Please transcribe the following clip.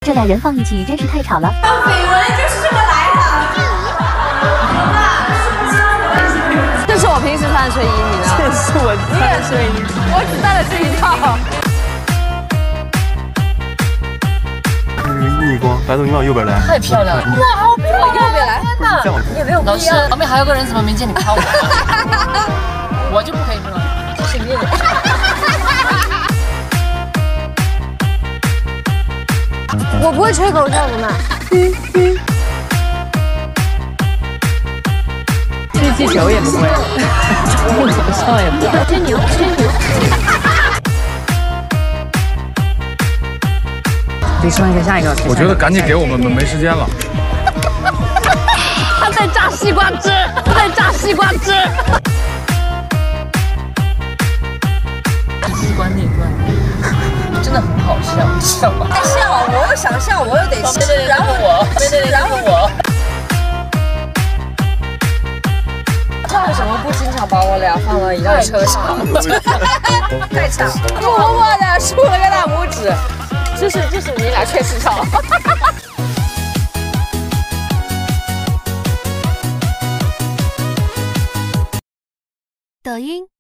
这俩人放一起真是太吵了。 绯闻就是这么来的。这是我平时穿的睡衣，你呢？ 这是我穿的睡衣， 我只带了这一套。 逆光，白总，你往右边来。 太漂亮了！ 哇，好漂亮！右边来，天哪！ 你也没有老师，旁边还有个人，怎么没见你夸我？我就不可以是吗？这是你的。 我不会吹口哨的嘛。 吹气球也不会，吹口哨也不会。 吹牛，吹牛。 李说一个下一个。 我觉得赶紧给我们没时间了。 他在榨西瓜汁，他在榨西瓜汁。 西瓜内断，真的很好笑，笑吧？ 笑，我又想笑，我又得吃，然后我。他为什么不经常把我俩放到一辆车上？太巧，默默的竖了个大拇指。就是你俩确实吵。 抖音。